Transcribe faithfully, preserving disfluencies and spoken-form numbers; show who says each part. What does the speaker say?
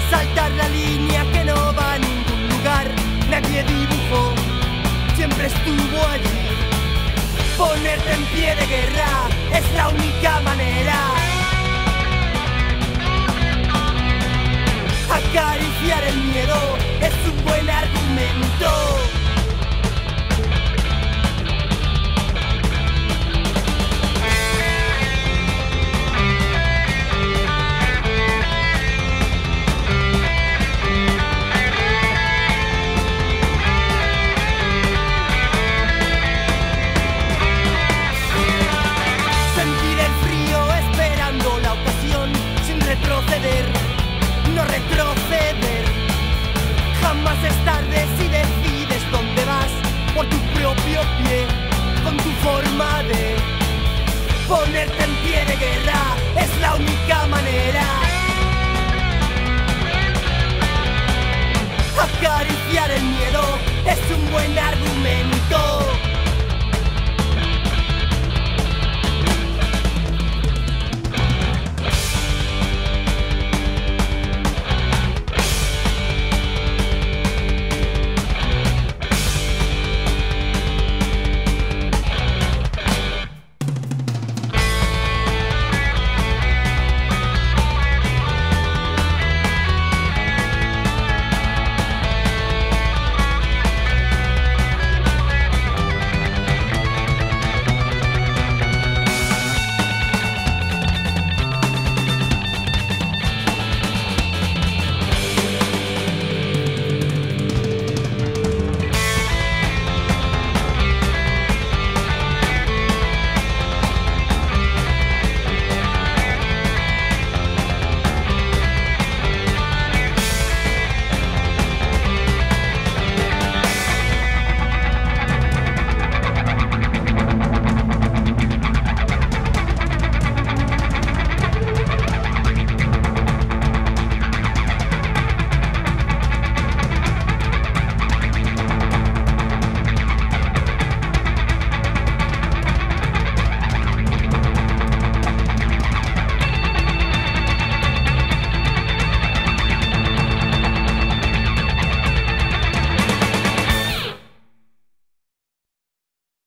Speaker 1: Saltar la línea que no va a ningún lugar. Nadie dibujó, siempre estuvo allí. Ponerte en pie de guerra es la única manera. Acariciar el miedo es un buen argumento. No retroceder, jamás es tarde si decides dónde vas, por tu propio pie, con tu forma de ponerte en pie de guerra, es la única manera. Acariciar el miedo es un buen argumento.